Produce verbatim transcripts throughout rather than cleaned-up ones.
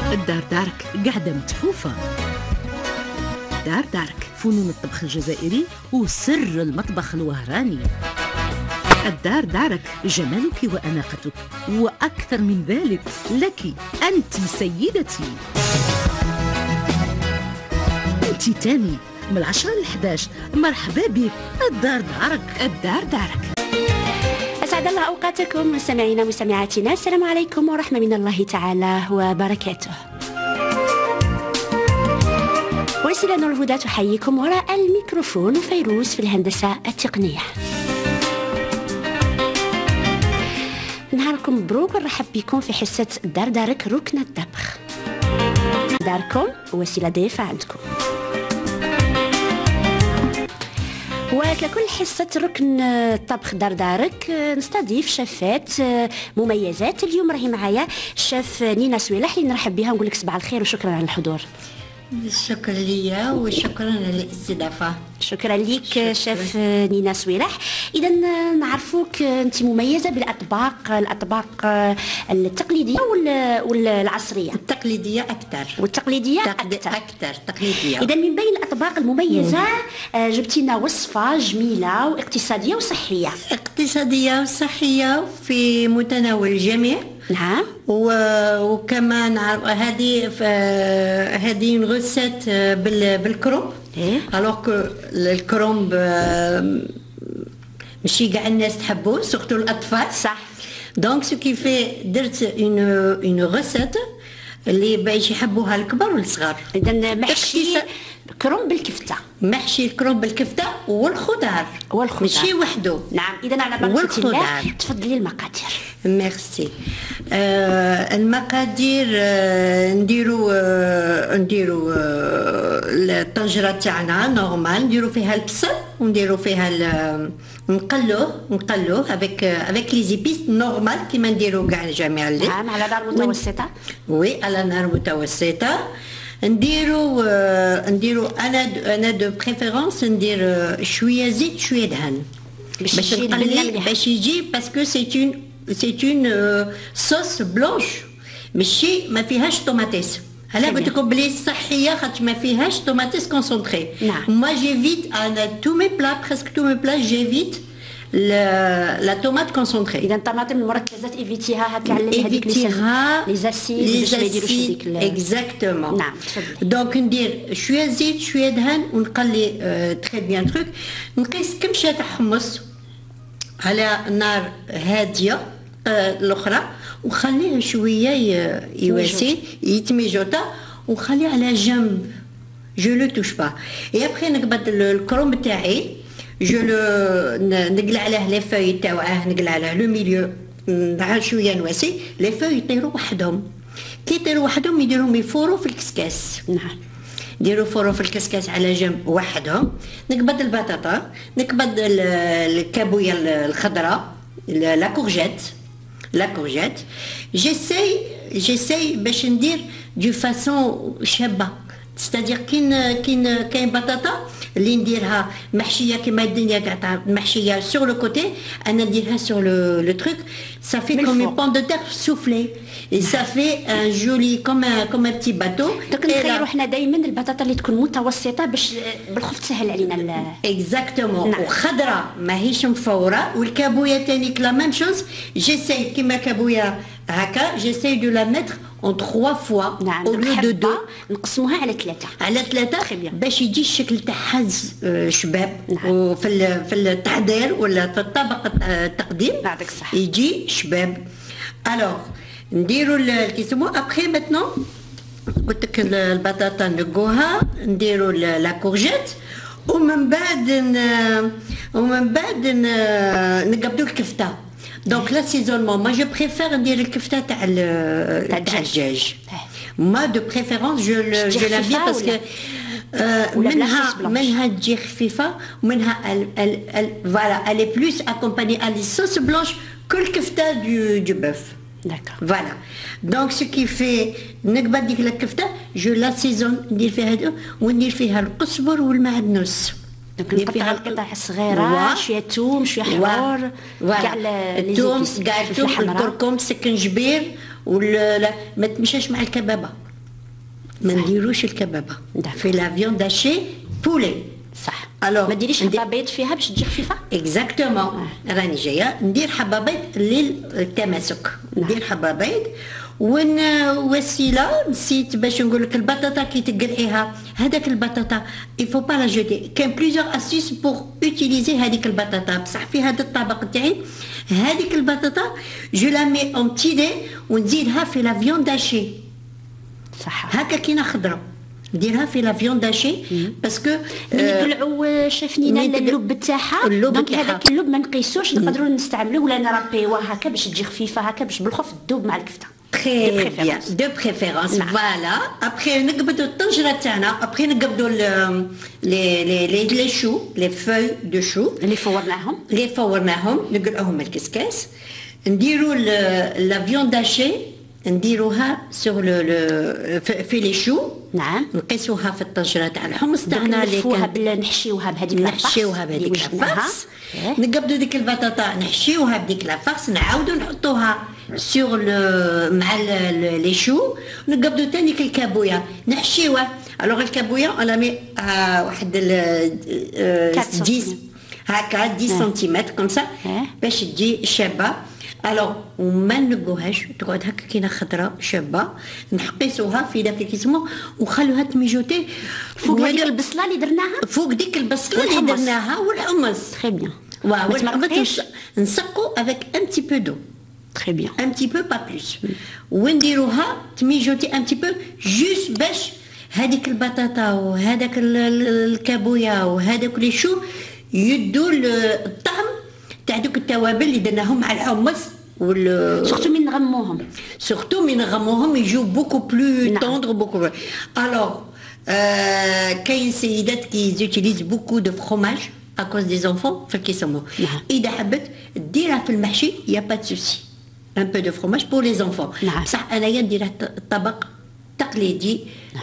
الدار دارك قاعدة متحوفة. دار دارك فنون الطبخ الجزائري وسر المطبخ الوهراني. الدار دارك جمالك وأناقتك وأكثر من ذلك، لك أنت سيدتي. أنت تاني من العشرة للحداش. مرحبا بك الدار دارك. الدار دارك. أسعد الله أوقاتكم مستمعينا ومستمعاتنا، السلام عليكم ورحمة من الله تعالى وبركاته. وسيلة نور الهدى تحييكم، وراء الميكروفون فيروز في الهندسة التقنية. نهاركم مبروك ونرحب بكم في حصة دار دارك ركن الطبخ. داركم وسيلة ضيفة عندكم. وككل حصة ركن الطبخ دار دارك نستضيف شافات مميزات. اليوم راهي معايا الشاف نينا سويلح اللي نرحب بها ونقول لك صباح الخير وشكرا على الحضور. شكرا ليا وشكرا على الاستضافة. شكرا ليك شاف نينا سويلح. إذا نعرفوك أنت مميزة بالأطباق الأطباق التقليدية والعصرية. التقليدية أكثر. والتقليدية أكثر. أكثر تقليدية. إذا من بين الأطباق المميزة جبتي لنا وصفة جميلة واقتصادية وصحية. اقتصادية وصحية في متناول الجميع. نعم. وكمان هذه هذه غسات بالكرومب. إيه؟ الوغ كو الكرومب ماشي كاع الناس تحبوه، سورتو الاطفال. صح. دونك سو كي في درت اون اون غسات اللي باش يحبوها الكبار والصغار. إذا محشي كرومب بالكفتة. محشي الكرومب بالكفتة والخضار. والخضار ماشي وحده. نعم. إذا على بركة الله تفضلي المقادير. ميرسي. آه المقادير آه نديرو آه نديرو آه الطنجرة تاعنا نورمال، نديرو فيها البصل ونديرو فيها نقلوه نقلوه افيك افيك لي زيبيس نورمال كيما نديرو كاع جميع اللي. نعم. على نار متوسطة. وي على نار متوسطة. نديرو آه نديرو انا انا دو بريفيرونس ندير آه شويه زيت شويه دهن باش نقلي باش يجي باسكو سي اون سي اون صوص بلونش ماشي ما فيهاش طوماطيس. هلا قلت لكم بلي صحيه خاطر ما فيهاش طوماطيس كونسونطري. نعم. ما جيفيت انا تو مي بلا بريسك تو مي بلا جيفيت لا طوماط كونسونطري. اذا الطماطم المركزات ايفيتيها هكا على هذيك لي زاسيد باش ما يديروش هذيك. اكزاكتومون. نعم. دونك ندير شويه زيت شويه دهن ونقلي تري بيان تروك. نقيس كمشه تاع حمص على نار هاديه الاخرى وخليه شويه يواسي يتميجوطا وخليه على جنب. جو لو توش با. اي ابخي نقبض الكرومب تاعي جو لو نقلع عليه لي فوي تاعه، نقلع عليه لو ميليو نتاع شويه نواسي. لي فوي يطيروا وحدهم، كي يطيروا وحدهم يديروهم يفوروا في الكسكاس. نعم. نديرو فورو في الكسكاس على جنب وحدهم. نقبض البطاطا، نقبض الكابويه الخضراء لا كورجيت لا كورجيت. جيساي جيساي باش ندير دو فاسون شابه، ستادير كاين كاين كاين بطاطا اللي نديرها محشيه كيما الدنيا كاع محشيه سور لو كوتي، انا نديرها سور لو لو تروك صافي كوم اون بون دو تير سوفلي et ça fait un joli comme un comme un petit bateau. دونك نخيروا حنا دائما البطاطا اللي تكون متوسطه باش بالخف تسهل علينا. اكزاكتومون. وخضراء ماهيش مفوره. والكابويه تاني لا ميم شوز. جيساي كيما كابويه هكا جيساي دو لا ميتر اون ثلاث فوا. نعم. او لو دو دو نقسموها على ثلاثه على ثلاثه باش يجي الشكل تاعها شباب. نعم. وفي في التحضير ولا في الطبق التقديم بعدك صح يجي شباب. الوغ نديرو الكيسمو ابخي ماتنون قلت لك البطاطا نقوها نديرو لا كورجيت ومن بعد ومن بعد نقبضوا الكفته. دونك لا سيزونمون ما جو بريفير ندير الكفته تاع تاع الدجاج. ما دو بريفيرونس جو جو لا بي باسكو منها منها تجي خفيفه ومنها فوالا الي بلوس اكومباني الي صوص بلونش كل كفته دو دو بوف. D'accord. Voilà. Donc ce qui fait نقبض ديك الكفته جو لا سيزون ندير فيها هذو وندير فيها القزبر والمعدنوس. ندير فيها القطع الصغيره شويه ثوم شويه حمار كاع الثوم كاع الثوم الكركم سكنجبير ولا ما تمشاش مع الكبابه. ما نديروش الكبابه في لا فيوند هاشي بولي. صح. الوغ ما ديريش حبه بيض فيها باش تجي خفيفه. اكزاكتومون. راني جايه ندير حبه بيض للتماسك. ندير حبه بيض ون وسيله نسيت باش نقول لك البطاطا كي تقلعيها هذاك البطاطا يفو با لا جوتي. كاين بليزيور اسيس بور اوتيليزي هذيك البطاطا. بصح في هذا الطبق تاعي هذيك البطاطا جو لا مي اون بتي دي ونزيدها في لا فيوند هاشي. صح. هكا كينا خضره نديرها في لا فيوند هاشي باسكو نقلعوا شافنينا اللب تاعها. دونك هذاك اللب ما نقيسوش نقدروا نستعملوه ولا نربيوه هكا باش تجي خفيفه هكا باش بالخف تذوب مع الكفته. Très bien, de préférence. Voilà. Après, نقبضوا الطنجرة تاعنا. Après نقبضوا les les les les choux, les feuilles de choux. اللي فورناهم. اللي فورناهم نقلعوهم الكسكاس. نديروا la viande hachée. نديروها سور لو في لي شو. نعم. نقيسوها في الطنجره تاع الحمص تاعنا اللي نلفوها بال نحشيوها بهذيك الفرص. نحشيوها بهذيك الفرص. نقبضوا ديك البطاطا نحشيوها بديك الفرص نعاودوا نحطوها سور مع لي شو. نقبضوا ثاني الكابويا نحشيوه. الوغ الكابويا انا مي واحد عشرة هكا عشرة سنتيمتر كوم سا باش تجي شابه. الوغ وما نقوهاش تقعد هكا كينا خضراء شابه. نحقيسوها في داك الكيسمو ونخلوها تميجوتي فوق هذيك البصله اللي درناها. فوق ديك البصله اللي درناها والحمص. تري بيان. ونقبض نسقو افيك ان بتي بو دو. تري بيان. ان بتي بو با بلوس. ونديروها تميجوتي ان بتي بو جوست باش هذيك البطاطا وهذاك الكابويا وهذاك لي شو يدوا الطعم تاع دوك التوابل اللي درناهم مع الحمص وال سورتو من نغموهم. سورتو من نغموهم يجو بوكو بلو طوندر بوكو. الوغ كاين سيدات كي زوتيليز بوكو دو فروماج ا كوز دي زونفون في الكيسمو. اذا حبت ديرها في المحشي يا با سوسي ان بو دو فروماج بور لي زونفون. بصح انايا نديرها طبق تقليدي.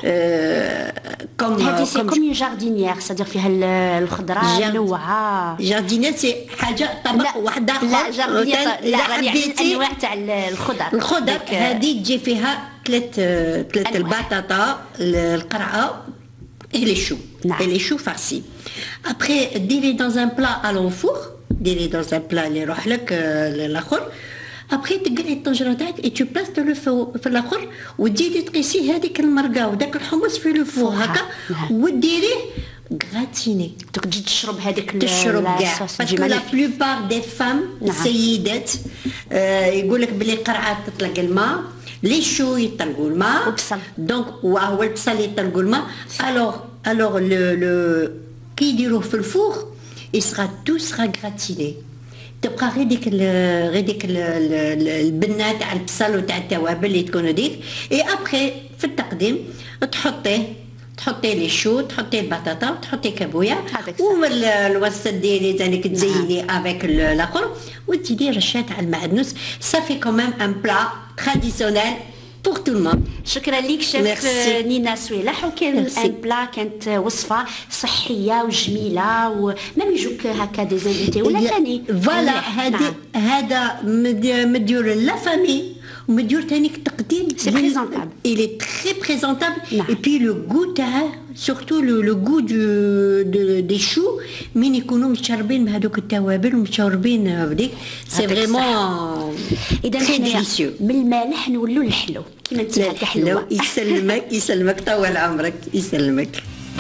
كوم هذه سي كوم اون جاردينيير سادير فيها الخضره منوعه. جاردينير سي حاجه طبق واحد اخر. لا جاردينير لا راني يعني الانواع تاع الخضر. الخضر هذه تجي فيها ثلاث ثلاث البطاطا القرعه et les choux. Et les choux farcis. Après ديري dans un plat à l'enfour. ديري dans un plat اللي يروح لك الاخر. ابخي تقلعي الطنجره تاعك اي تو بلاس دو لو في الاخر وتزيدي تقيسي هذيك المرقه وداك الحمص في لو فور هكا وديريه غراتيني. تجي تشرب هذيك تشرب كاع باسكو لا بلوبار دي فام السيدات يقول لك بلي قرعه تطلق الماء لي شو يطلقوا الماء وبصل. دونك وهو البصل يطلقوا الماء. الوغ الوغ لو كي يديروه في الفور يسرا تو سرا غراتيني. تبقى غير ديك غير ديك البنه تاع البصل وتاع التوابل اللي تكونوا ديك. اي ابخي في التقديم تحطيه تحطي لي شو تحطي البطاطا تحطي كابويا والوسط ديالي ثاني تزيني افيك الاخر وتزيدي رشه تاع المعدنوس. صافي كوميم ان بلا تراديسيونيل بور تو الموند. شكرا ليك شيف نينا سويلح. وكان ان بلا كانت وصفه صحيه وجميله وما يجوك هكا دي زانفيتي ولا ثاني فوالا. هذا هذا مديور لا فامي ومديور ثاني تقديم. سي بريزونطابل. il est très présentable. et puis le goût تاعه surtout le, le goût du de, des choux من يكونوا متشربين بهذوك التوابل ومتشربين بديك سي فريمون تري ديليسيو. من المالح نولوا للحلو كيما انت هكا حلوه. يسلمك يسلمك طول عمرك يسلمك.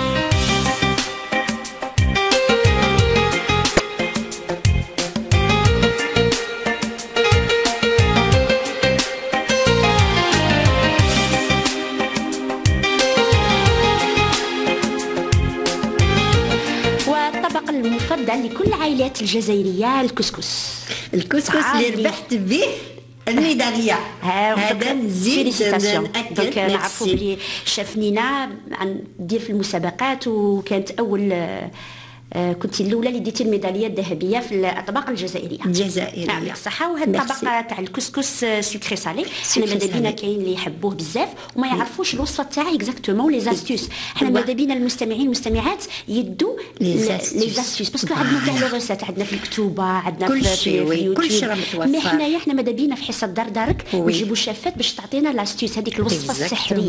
لكل العائلات الجزائرية الكسكس. الكسكس اللي ربحت به الميدالية. هذا نزيد نأكد نعرفوا بلي شاف نينا ندير في المسابقات وكانت أول كنت الاولى اللي ديتي الميداليه الذهبيه في الاطباق الجزائريه. الجزائريه. نعم الصحه. وهذا الطبق تاع الكسكس سكري سالي حنا ماذا بينا كاين اللي يحبوه بزاف وما يعرفوش الوصفه تاعي اكزاكتومون لي زاستوس. حنا ماذا بينا المستمعين والمستمعات يدوا لي زاستوس باسكو عندنا كاع لو ريسيت عندنا في الكتوبه عندنا في اليوتيوب كل شيء راه متوفر. مي حنايا حنا ماذا بينا في حصه دردارك نجيبوا شافات باش تعطينا لاستوس هذيك الوصفه السحريه.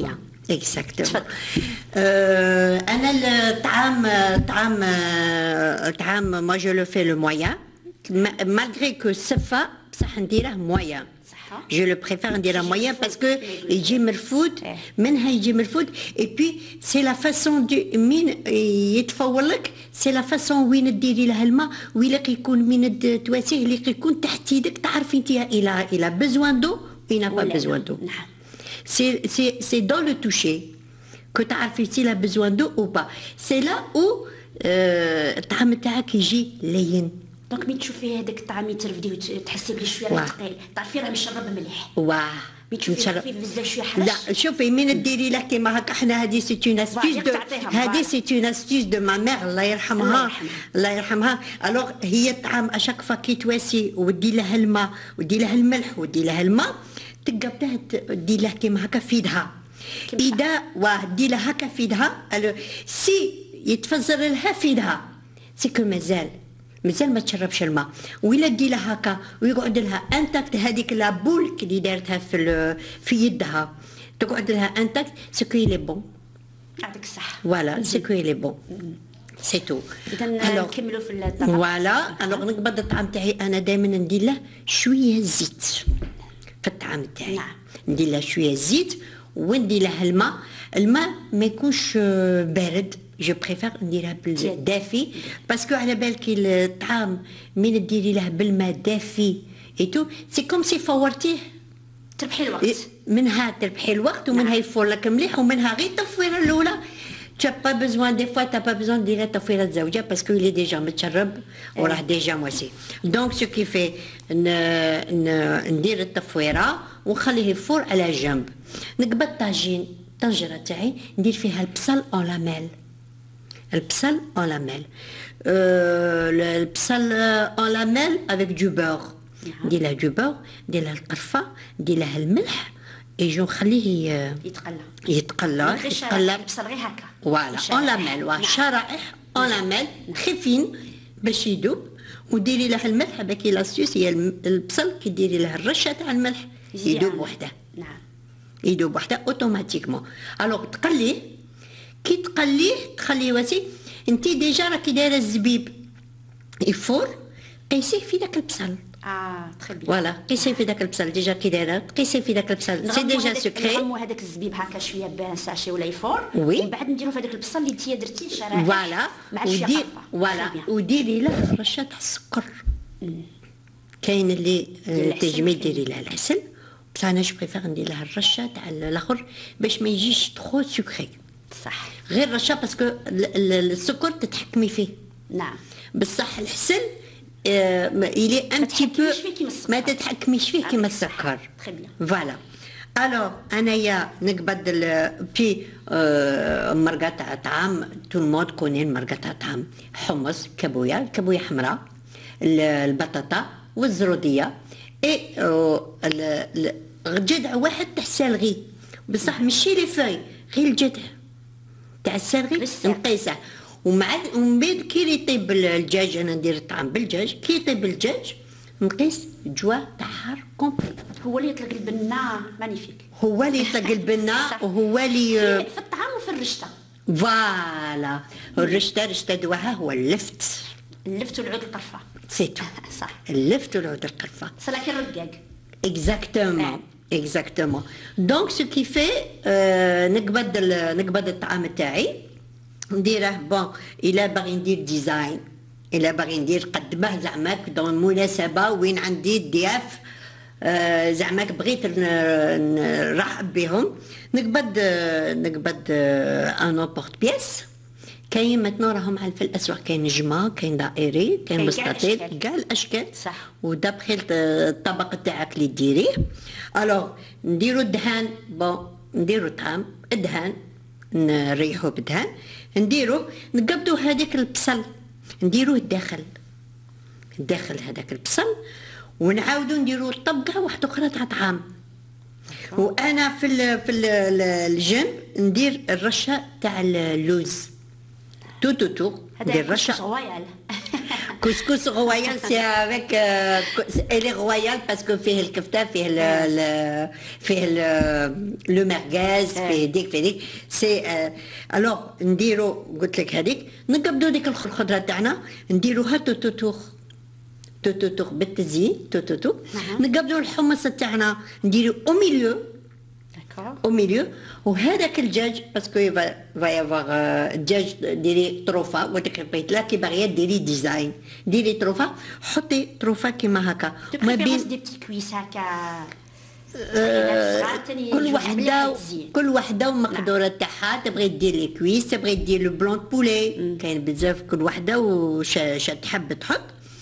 اكزاكتومون. انا الطعام الطعام الطعام ما جو لو في لو مويان مالغري كو السفه بصح نديره مويان. Je le préfère نديرها مويان باسكو يجي مرفود منها يجي مرفود اي بي سي لا فاسون دو مين يتفور لك سي لا فاسون وين ديري له الماء ويلا كيكون من تواسيه اللي كيكون تحت يدك تعرفي انت الى الى بيزوان دو وين با بيزوان دو. سي سي سي دون لو توشي كو تعرفي سي لا بيزوان دو او با سي لا او الطعام تاعك يجي لين. دونك مين تشوفي هذاك الطعام يترفدي وتحسي بلي شويه راه ثقيل تعرفي راه مشرب مليح. واه مين تشوفي خفيف بزاف شويه حرش. لا شوفي من ديري له كيما هكا حنا هذه سي اون استيس دو هذه سي اون استيس دو ما ميغ الله يرحمها الله يرحمها. الوغ هي الطعام اشاك فوا كي تواسي ودي له الماء ودي له الملح ودي له الماء تقبته دي له كيما هكا في يدها اذا واه دي له هكا في يدها سي يتفزر لها في يدها سي كو مازال مازال ما تشربش الماء ولا دي لها هكا ويقعد لها انتاكت هذيك لابول اللي دارتها في في يدها تقعد لها انتاكت سكوي لي بون. يعطيك الصحه. فوالا سكوي لي بون سي تو. اذا نكملوا في الطبق. فوالا الوغ نقبض الطعام تاعي انا دائما ندير له شويه زيت في الطعام تاعي. نعم. ندير له شويه زيت وندير له الماء الماء ما يكونش بارد. جو بريفير نديرها بالدافي باسكو على بالك الطعام من ديري له بالماء دافي اي تو سي كوم سي فورتيه تربحي الوقت. منها تربحي الوقت ومنها يفور لك مليح ومنها غير التفويره الاولى. tu n'as pas besoin des fois t'as pas besoin ديرها تفويره زوجه باسكو il est déjà متشرب وراه ديجا مواسي. دونك سو كي في ندير التفويره ونخليه يفور على جنب. نقبض طاجين طنجره تاعي ندير فيها البصل اون لاميل. البصل اون لاميل البصل اون لاميل افيك دو بور ندير له دو بور ندير له القرفه ندير له الملح يجو نخليه يتقلى يتقلى يتقلى البصل غير هكا فوالا اون لاميل واه شرائح اون لاميل خفين باش يذوب وديري له الملح هذاك لاستيوس هي البصل كي ديري له الرشه تاع الملح يذوب وحده. نعم يذوب وحده اوتوماتيكمون. الوغ تقليه كي تقليه تخليه واسي انتي ديجا راكي دايره الزبيب يفور قيسيه في داك البصل. اه تري بيان. فوالا قيسيه في داك البصل ديجا كي دايره قيسيه في داك البصل سي ديجا سكري. نغمو هذاك الزبيب هكا شويه بان ساشي ولا يفور وي ومن بعد نديرو في هذاك البصل اللي انتي درتي شرايح فوالا مع شويه قرفه. فوالا وديري له رشه تاع السكر. كاين اللي تجميل ديري له العسل بصح انا جو بريفير ندير له الرشه تاع الاخر باش ما يجيش ترو سكري. صح غير رشه باسكو السكر تتحكمي فيه. نعم بصح الحسن الي ان بتي بو ما تتحكميش فيه كيما السكر. فوالا الوغ انايا نقبض بي مرقه تاع طعام تو المود كونين مرقه تاع طعام حمص كابويا كابويا حمراء البطاطا والزروديه اي جدع واحد تاع السالغي بصح ماشي لي فاي غير الجدع تاع السالغي نقيسه ومع ومن بعد كي يطيب الدجاج انا ندير الطعام بالدجاج كي يطيب الدجاج نقيس جوا تاع حار كومبلي. هو اللي يطلق البنه مانيفيك. هو اللي يطلق البنه وهو اللي في الطعام وفي الرشته. فوالا الرشته رشته دواها هو اللفت اللفت والعود القرفه سيتو. صح اللفت والعود القرفه صلاكي الرقاق. اكزاكتومون اكزاكتومون. دونك سو كي في نقبض نقبض الطعام تاعي نديره بون الا باغي ندير ديزاين الا باغي ندير قدمه زعماك دون مناسبه وين عندي الضياف آه زعماك بغيت نرحب بهم نقبض نقبض ان نوبورت بياس. كاين ماتنو راهم في الاسواق كاين نجمه كاين دائري كاين مستطيل كاع الاشكال صح ودابخي الطبق تاعك اللي ديريه. الوغ نديرو الدهان بون نديرو طعام الدهان نريحو بالدهان نديرو نقبضو هذاك البصل نديروه الداخل الداخل هذاك البصل ونعاودو نديرو الطبقه واحده اخرى تاع طعام. وانا في ال في ال الجنب ندير الرشه تاع اللوز تو تو تو ندير رشه كسكس رويال سي افيك الي رويال باسكو فيه الكفته فيه ال فيه لو مرغاز فيه ديك فيه ديك سي الوغ نديرو قلت لك هذيك نقبضوا ديك الخضره تاعنا نديروها توتوتور توتوتور بالتزيين توتوتو نقبضوا الحمص تاعنا نديرو او ميليو au milieu وهذاك الدجاج باسكو يفا يافوار الدجاج ديري طروفه وتك بغيت لا كي باغيه ديري ديزاين ديري طروفه حطي طروفه كيما هكا ما بين دي بتي كويس هكا كل وحده كل وحده ومقدوره تاعها تبغي دير لي كويس تبغي دير لو بلون بولي كاين بزاف كل وحده وش تحب تحط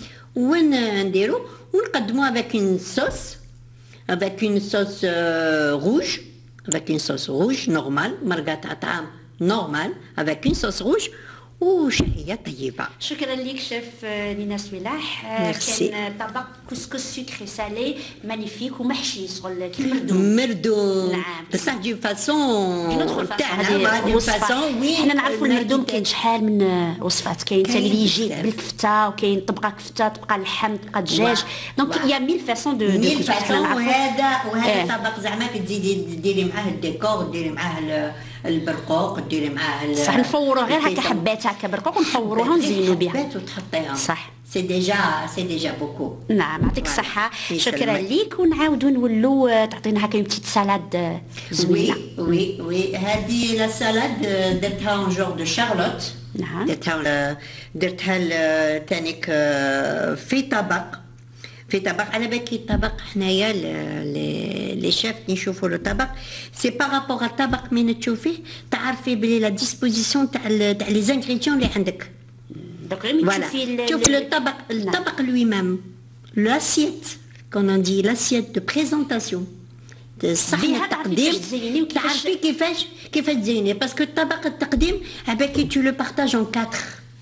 ونديرو ونقدموها avec une sauce avec une sauce rouge avec une sauce rouge normale مرقة تاع طعام normal avec une sauce rouge وشهية طيبة. شكرا لك شيف نينا سويلاح. كان طبق كسكس سكري سالي مانيفيك ومحشي شغل كي المردوم. مردوم. نعم. بصح دي فاسون تاعنا دي فاسون وين حنا نعرفوا المردوم كاين شحال من وصفات كاين حتى اللي يجي بالكفته وكاين طبقه كفته طبقه لحم طبقه دجاج دونك يا ميل فاسون دو ميل فاسون وهذا وهذا طبق زعما كتزيدي ديري معاه الديكور ديري معاه البرقوق ديري معاه صح نفوروا غير هكا حبات هكا برقوق ونفوروها ونزينوا بها حبات وتحطيها صح سي ديجا سي ديجا بوكو. نعم يعطيك الصحة شكرا ليك ونعاودوا نولوا تعطينا هكا بتيت سالاد زوينة. وي وي هذه لا سالاد درتها اون جور دو شارلوت. نعم درتها درتها تانيك في طبق في طبق على بالك الطبق حنايا لي شيف نشوفوا لو طبق سي بارابور الطبق من تشوفيه تعرفي بلي لا ديسبوزيسيون تاع تاع لي زانغريديون اللي عندك. دونك غير تشوفي شوف الطبق الطبق لوي ميم لاسيت كون دي لاسيت دو بريزونطاسيون صحن التقديم تعرفي كيفاش كيفاش تزيني باسكو الطبق التقديم عباكي تو لو بارتاج اون كاتر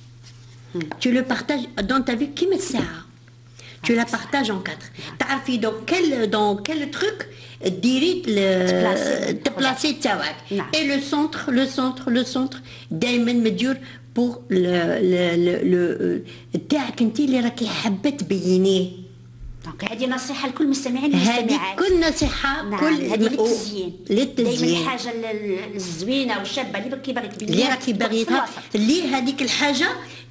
تو لو بارتاج دون تا في كيما الساعه tu la partages en quatre. تعرفي dans quel dans quel truc ديري تبلاصي تاعك et le centre le centre le centre دائما مديور pour le le تاعك انت اللي راكي حابه تبينيه. دونك هذه نصيحه لكل مستمعين المستمعات. هذه كل نصيحه نعم. كل هذه للتزيين للتزيين دائما الحاجه الزوينه والشابه اللي راكي باغي تبينيها اللي راكي باغيها اللي هذيك الحاجه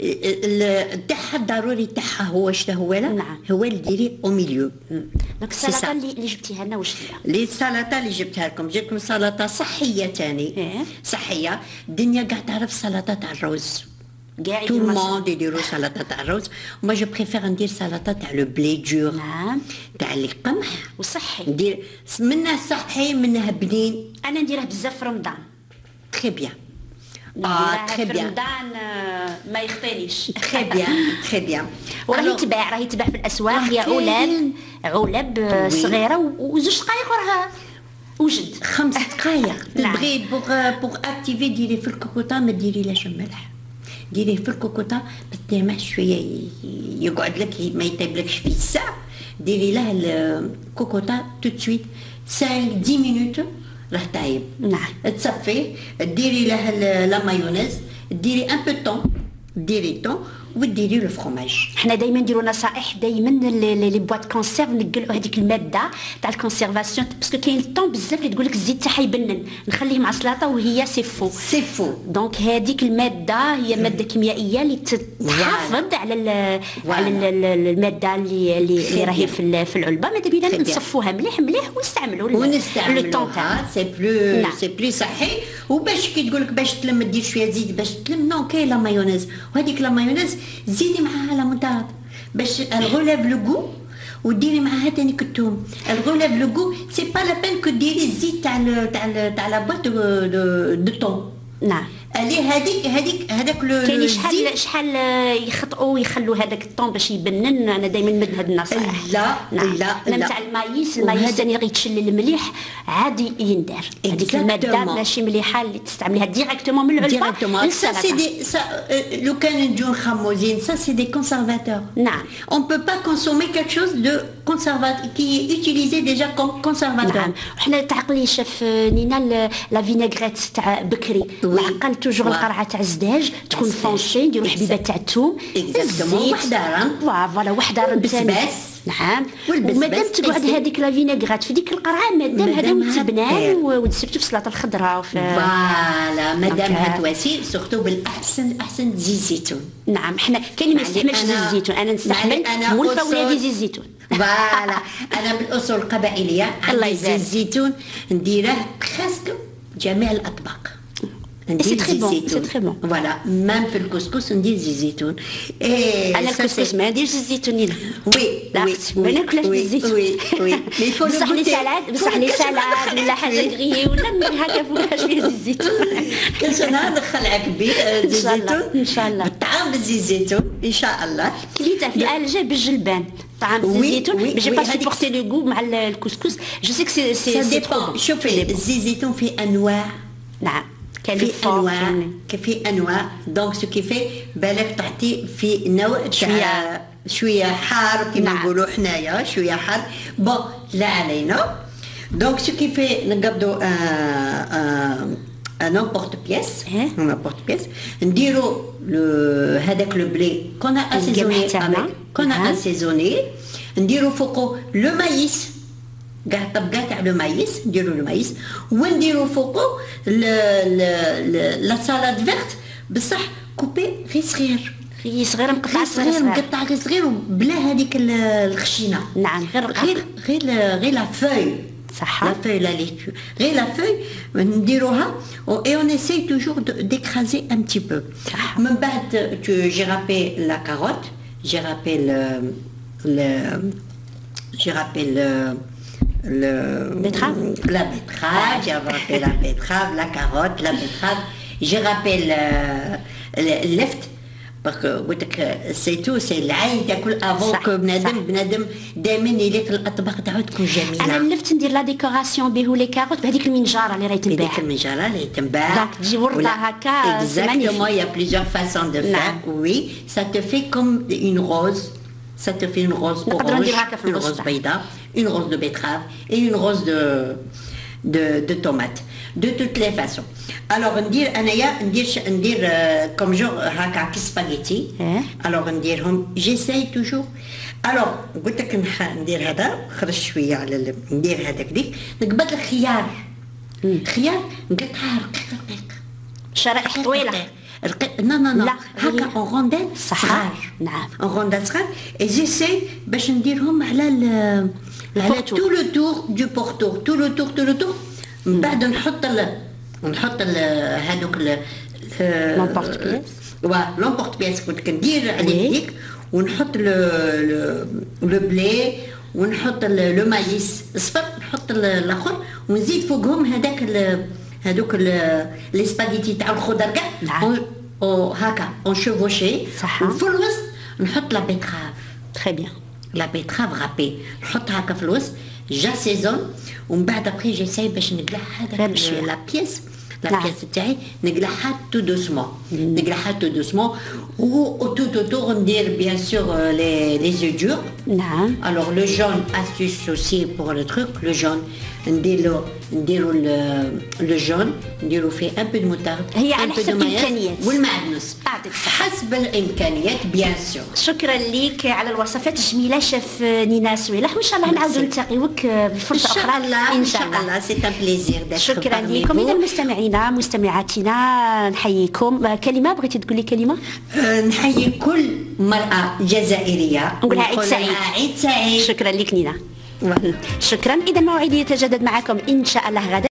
تاعها الضروري تاعها هو شنو هو لا نعم. هو اللي ديري او ميليو. دونك السلطه اللي, اللي جبتيها لنا واش هي؟ لي السلطه اللي جبتها لكم جبتكم سلطه صحيه ثاني إيه؟ صحيه الدنيا كاع تعرف سلطه تاع الروز كاع تو الموند يديروا سلطه تاع الروز وما جو بريفير ندير سلطه تاع لو بلي دور نعم تاع القمح وصحي ندير منه صحي منه بنين. انا نديره بزاف في رمضان تري بيان اه تري بيان رمضان ما يخطينيش تري بيان تري بيان وراهي تباع راهي تباع في الاسواق يا علب علب صغيره وزوج دقائق وراها وجد خمس دقائق تبغي بوغ بوغ اكتيفي ديري في الكوكوطه ما ديري لاش ملح ديريه في الكوكوطه بس ديريه شويه يقعد لك ما يطيبلكش في الساعه ديري له الكوكوطه تو سويت خمسة عشرة مينوت راه طايب. نعم تصفيه ديري له لا مايونيز ديري ان بو طون ديري طون وديري لو فروماج. حنا دائما نديروا نصائح دائما لي بواط كونسيرف نقلعوا هذيك الماده تاع الكونسيرفاسيون باسكو كاين الطون بزاف اللي تقول لك الزيت تاعها يبنن نخليه مع السلطه وهي سي فو سي فو دونك هذيك الماده هي ماده كيميائيه اللي تحافظ على على الماده اللي اللي راهي في في العلبه ماذا بينا نصفوها مليح مليح ونستعملوا ونستعملوا لو طون تاعها سي بلو سي بلو صحي. وباش كي تقول لك باش تلم دير شويه زيت باش تلم نو كاين لا مايونيز وهذيك لا مايونيز زيدي معاها لا مونتاد باش الغوليف لو غو وديري معاها تاني الثوم الغوليف لو غو سي با لا بين كو ديري الزيت تاع تاع تاع لا بوات دو طون. نعم اللي هذيك هذيك هذاك لو كاين شحال شحال يخطئوا يخلوا هذاك الطون باش يبنن. انا دائما نمد هاد النصائح. لا نعم. لا لا نتاع المايس المايس ثاني غيتشلل مليح عادي يندار هذيك الماده ماشي مليحه اللي تستعمليها ديريكتومون من العلبه سا سي دي لو كان نجو نخموزين سا سي دي كونسيرفاتور. نعم اون بو با كونسومي كيك شوز دو كونسيرفاتور كي يوتيليزي ديجا كوم كونسيرفاتور. نعم حنا تعقلي شاف نينا لا فينيغريت تاع بكري العقل توجور القرعه تاع الزداج تكون فونسي، نديرو حبيبه تاع الثوم، اكزاكتومون وحده فوالا وحده بالبسباس. نعم. ومادام تقعد هذيك لا فينيغرات في ديك القرعه، مادام هذا متبنان وتسرتو في السلطه الخضراء وفي فوالا مادام هتواسي سورتو بالاحسن احسن زيت زيتون. نعم حنا كاين اللي ما يستحملش زيت الزيتون، انا نستحمل مولفه ولا زيت الزيتون. فوالا انا بالاصول القبائليه الله عندي زيت الزيتون نديره بريسك جميع الاطباق. سي تري بون سي تري بون فوالا مام في الكسكس ندير زيت الزيتون. انا الكسكس ما نديرش الزيتون هنا. وي وي ما ناكلش بالزيتون. وي وي بصح لي سالاد بصح لي سالاد ولا حاجه غري ولا هكا فوقها شويه زيت الزيتون. كل سنه ندخل عكبي زيت الزيتون ان شاء الله. بالطعام بالزيت الزيتون ان شاء الله. كليتها في الجا بالجلبان طعام بالزيت الزيتون باش با سيبورتي لو غو مع الكسكس. جو سي سي سي سي شوفي الزيت الزيتون في انواع. نعم كاين في انواع في انواع دونك سو كي في بالك تعطي في نوع شويه شويه حار كيما نقولوا حنايا شويه حار بون لا علينا. دونك سو كي في نقبضوا ان نومبورت بيس نومبورت بيس نديروا هذاك لو بلي كون اسيزوني كون اسيزوني نديروا فوقو لو مايس كاع طبقات تاع لو مايس نديرو لو مايس ونديرو فوقو لا سالاد فيرت بصح كوبي غير صغير غير صغير مقطع صغير مقطع غير صغير بلا هذيك الخشينه. نعم غير غير غير غير لا فوي صح لا فوي لا ليتو غير لا فوي نديروها اي اون اساي توجور ديكرازي ان بتي بو. من بعد جي رابي لا كاروت جي رابي ل جي رابي le betterave la betterave j'ai rappelé la betterave la carotte la betterave j'ai rappelé le left parce que قلت لك سي تو سي العين تاكل افون كو بنادم بنادم دائما يليق الاطباق تاعو تكون جميله. انا اللفت ندير لا ديكوراسيون به لي كاروت بهذيك المنجاره اللي راهي تنباع بهذيك المنجاره اللي تنباع دونك تجي ورده هكا اكزاكتومون يا بليزيور فاسون دو فير وي سا te fait comme une rose ça te fait une rose orange une rose بيضاء une rose de betterave et une rose de de de tomate de toutes les façons. alors ندير انايا ندير ندير comme genre هكا كي سباغيتي. alors نديرهم جيساي توجور. alors قلت لك ندير هذا خرج شويه على ندير هذاك ديك نقبض الخيار خيار نقطعها رقيق رقيق شرائح طويله نو نو نو هكا اون رونديل صغار. نعم اون رونديل صغار اي جيساي باش نديرهم على على تو لو تور دو بورتو تو لو تور تو لو تور. من بعد نحط نحط هذوك لومبورت بيس وا لومبورت بيس كنت كندير عليه ديك ونحط لو لو بلي ونحط لو مايس الصفر نحط الاخر ونزيد فوقهم هذاك هذوك لي سباغيتي تاع الخضر كاع هكا اون شوفوشي. وفي الوسط نحط لا بيتراف تري بيان لا بيتراف رابي نحطها هكا في الوسط جاسيزون ومن بعد ابخي جيساي باش نقلع هذاك لا بيس لا بيس تاعي نقلعها تو دوسمون نقلعها تو دوسمون و تو تو تو ندير بيان سور لي لي زو دور. نعم alors le jaune astuce aussi pour le truc le jaune نديرو نديرو لو جون نديرو فيه ان بو دو موتارد هي على حسب الامكانيات والمعدنوس حسب الامكانيات بيان سور. شكرا لك على الوصفات الجميله شيف نينا سويلح وان شاء الله نعاودوا نلتقيوك بفرصه اخرى ان شاء الله. سي ان بليزير. شكرا لكم اذا مستمعينا مستمعاتنا نحييكم. كلمه بغيتي تقولي كلمه؟ نحيي كل مراه جزائريه نقولها عيد سعيد. عيد سعيد. شكرا لك نينا. شكرا. اذا موعدي يتجدد معكم ان شاء الله غدا.